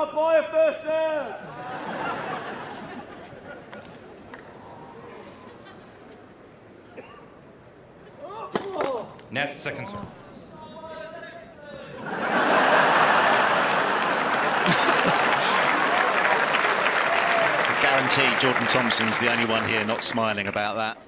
buy a first serve. Net, second serve. I guarantee Jordan Thompson's the only one here not smiling about that.